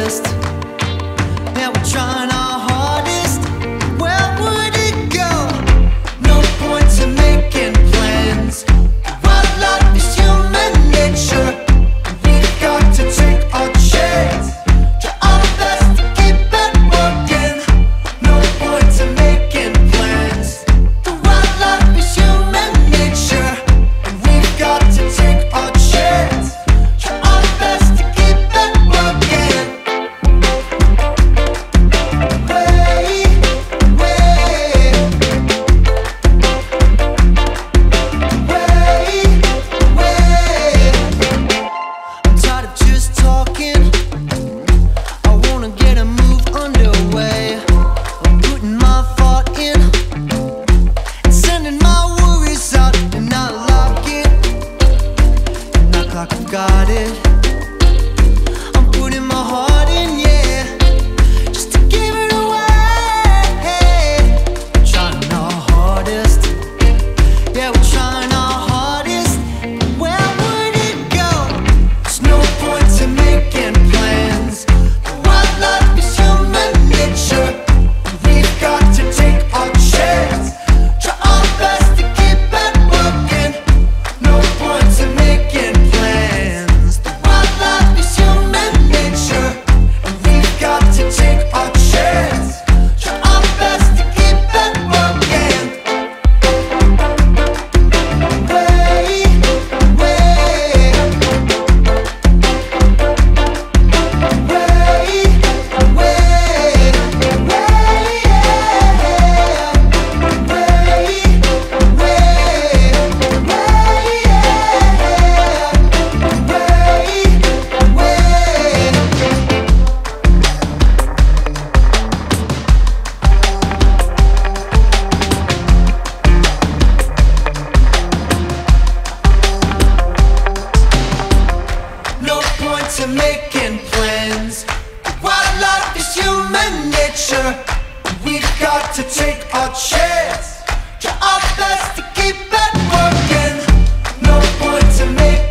hardest. Yeah, we're trying our hardest. Where would it go? No point in making plans. Wildlife is human nature. We've got to take our chance. Try our best to keep it working. No point in making plans. The wildlife is human nature, and we've got to take our chance. Try our best to keep it working. I'm tired of just talking. I wanna get a move underway. I'm putting my thought in and sending my worries out, and I like it. And act like I got it. I'm putting my heart in, yeah, just to give it away. Trying our hardest. Yeah, we're trying our hardest. Where would it go? There's no point in making plans. Wildlife is human nature, and we've got to take our chance. Try our best to keep it working. No point in making plans. The wildlife is human nature, and we've got to take our chance. Try our best to keep it working. No point in making plans. Wildlife is human nature. We've got to take our chance. Try our best to keep it working. No point in making